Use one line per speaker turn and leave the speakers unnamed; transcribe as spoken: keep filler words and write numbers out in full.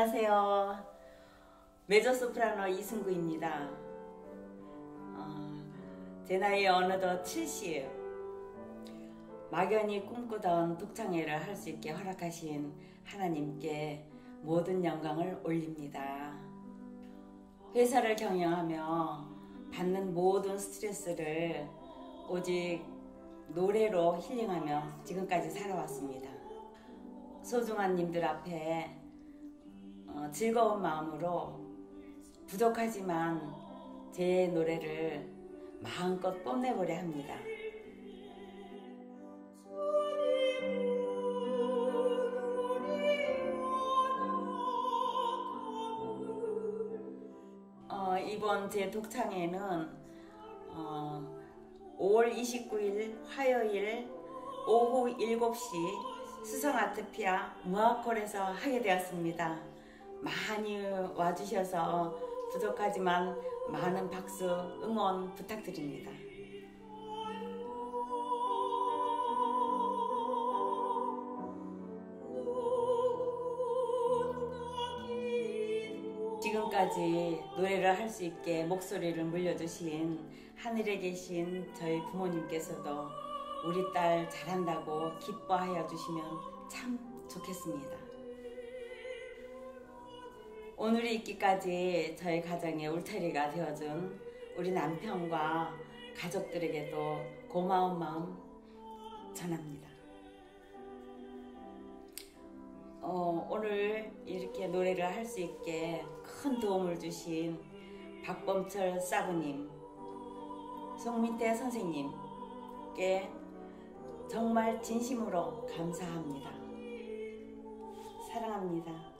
안녕하세요. 메조소프라노 이승구입니다. 어, 제 나이 어느덧 칠십. 막연히 꿈꾸던 독창회를 할 수 있게 허락하신 하나님께 모든 영광을 올립니다. 회사를 경영하며 받는 모든 스트레스를 오직 노래로 힐링하며 지금까지 살아왔습니다. 소중한 님들 앞에 어, 즐거운 마음으로 부족하지만 제 노래를 마음껏 뽐내보려 합니다. 어, 이번 제 독창회는 어, 오월 이십구일 화요일 오후 일곱 시 수성아트피아 무아콜에서 하게 되었습니다. 많이 와주셔서 부족하지만 많은 박수, 응원 부탁드립니다. 지금까지 노래를 할 수 있게 목소리를 물려주신 하늘에 계신 저희 부모님께서도 우리 딸 잘한다고 기뻐하여 주시면 참 좋겠습니다. 오늘이 있기까지 저희 가정의 울타리가 되어준 우리 남편과 가족들에게도 고마운 마음 전합니다. 어, 오늘 이렇게 노래를 할 수 있게 큰 도움을 주신 박범철 사부님, 송민태 선생님께 정말 진심으로 감사합니다. 사랑합니다.